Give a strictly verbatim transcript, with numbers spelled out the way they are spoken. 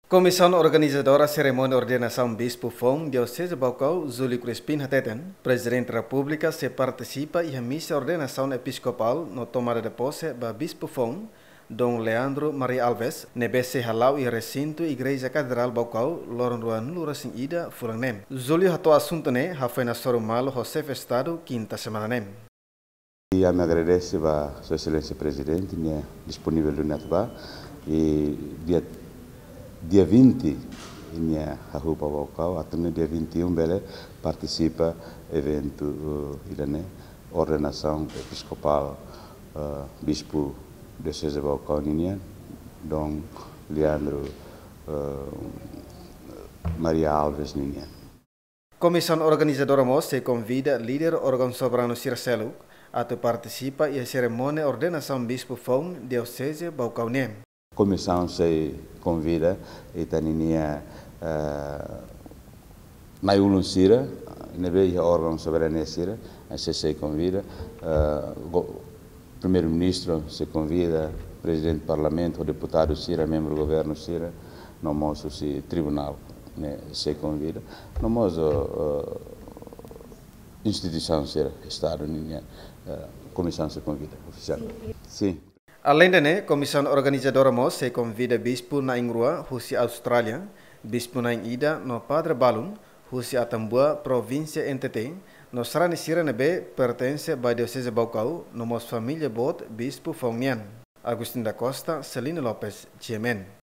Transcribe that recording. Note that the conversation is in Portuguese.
Comissão organizadora cerimônia ordenação Bispo Fong Diocese Baucau, Júlio Crispim Hateten, Presidente da República, se participa e a missa ordenação episcopal no tomada de posse da Bispo Fong, Dom Leandro Maria Alves, nebese halau e recinto Igreja Catedral Baucau, Loron Ruan Lurasin Ida, Fulanem. Júlio hato assunto ne, hafai na Sorumalo José Estado, quinta semana nem. E me agradece a Sua Excelência Presidente, né, disponível do Netba, e dia dia vinte minha Harupa Baucau, até no dia vinte e um bele participa evento uh, ilane ordenação episcopal uh, bispo Diocese Baucau ninha Dom Leandro uh, Maria Alves ninha. Comissão organizadora se convida líder órgão soberano Circelo a participar e a cerimônia ordenação bispo Fong Diocese Baucau nem. A comissão se convida e taninia uh, na Ulun Sira, nebe órgão soberano Sira, se se convida, uh, primeiro-ministro se convida, presidente do parlamento, o deputado Sira, membro do governo Sira, no moço se tribunal né, se convida, no moço uh, instituição Sira, Estado, ninha, uh, comissão se convida, oficial. Sim. Além de né, comissão organizadora mo se convida bispo na Ingrua, Rússia, Austrália, bispo na Ida, no Padre Balun, Rússia, Atambua, província N T T, no Srani Siranebe, pertence à Diocese Baucau, no mos família Bot, bispo Fongian. Agustin da Costa, Celina Lopes, G M N.